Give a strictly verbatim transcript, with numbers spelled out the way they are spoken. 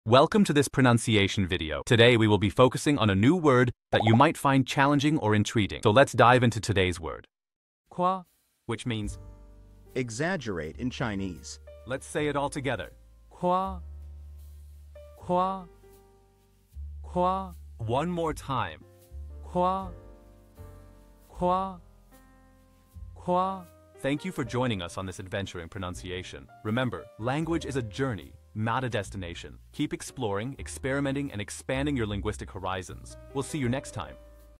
Welcome to this pronunciation video. Today we will be focusing on a new word that you might find challenging or intriguing. So let's dive into today's word. Qua, which means exaggerate in Chinese. Let's say it all together. Qua, qua, qua. One more time. Qua, qua, qua. Thank you for joining us on this adventure in pronunciation. Remember, language is a journey, not a destination. Keep exploring, experimenting, and expanding your linguistic horizons. We'll see you next time.